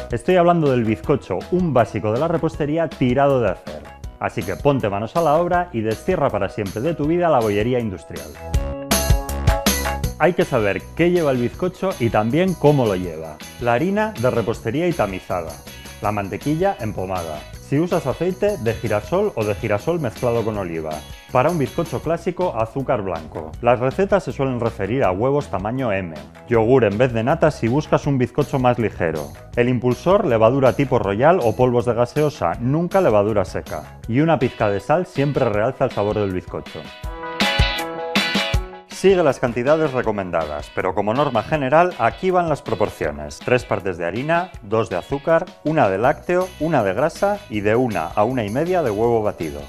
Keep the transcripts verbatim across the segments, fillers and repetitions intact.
Estoy hablando del bizcocho, un básico de la repostería tirado de hacer. Así que ponte manos a la obra y destierra para siempre de tu vida la bollería industrial. Hay que saber qué lleva el bizcocho y también cómo lo lleva. La harina de repostería y tamizada. La mantequilla empomada. Si usas aceite, de girasol o de girasol mezclado con oliva. Para un bizcocho clásico, azúcar blanco. Las recetas se suelen referir a huevos tamaño eme. Yogur en vez de nata si buscas un bizcocho más ligero. El impulsor, levadura tipo royal o polvos de gaseosa, nunca levadura seca. Y una pizca de sal siempre realza el sabor del bizcocho. Sigue las cantidades recomendadas, pero como norma general aquí van las proporciones. tres partes de harina, dos de azúcar, una de lácteo, una de grasa y de una a una y media de huevo batido.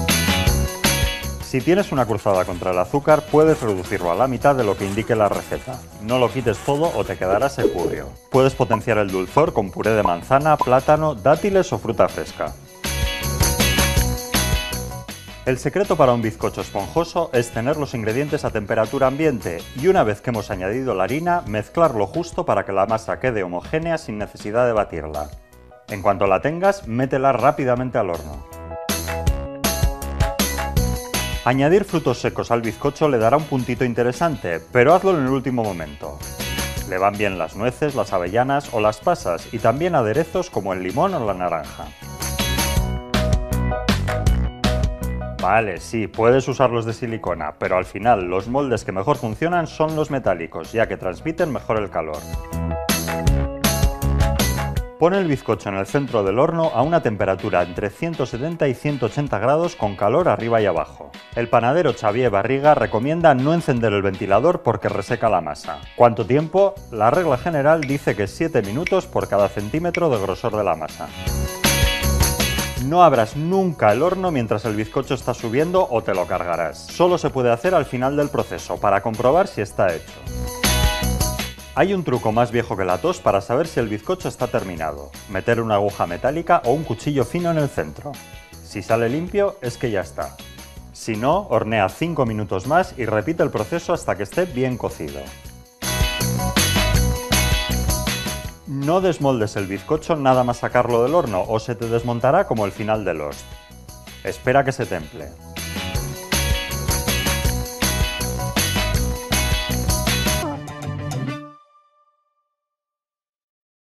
Si tienes una cruzada contra el azúcar, puedes reducirlo a la mitad de lo que indique la receta. No lo quites todo o te quedará securrio. Puedes potenciar el dulzor con puré de manzana, plátano, dátiles o fruta fresca. El secreto para un bizcocho esponjoso es tener los ingredientes a temperatura ambiente y una vez que hemos añadido la harina, mezclarlo justo para que la masa quede homogénea sin necesidad de batirla. En cuanto la tengas, métela rápidamente al horno. Añadir frutos secos al bizcocho le dará un puntito interesante, pero hazlo en el último momento. Le van bien las nueces, las avellanas o las pasas y también aderezos como el limón o la naranja. Vale, sí, puedes usarlos de silicona, pero al final los moldes que mejor funcionan son los metálicos, ya que transmiten mejor el calor. Pon el bizcocho en el centro del horno a una temperatura entre ciento setenta y ciento ochenta grados con calor arriba y abajo. El panadero Xavier Barriga recomienda no encender el ventilador porque reseca la masa. ¿Cuánto tiempo? La regla general dice que siete minutos por cada centímetro de grosor de la masa. No abras nunca el horno mientras el bizcocho está subiendo o te lo cargarás. Solo se puede hacer al final del proceso, para comprobar si está hecho. Hay un truco más viejo que la tos para saber si el bizcocho está terminado. Meter una aguja metálica o un cuchillo fino en el centro. Si sale limpio, es que ya está. Si no, hornea cinco minutos más y repite el proceso hasta que esté bien cocido. No desmoldes el bizcocho nada más sacarlo del horno o se te desmontará como el final de Lost. Espera que se temple.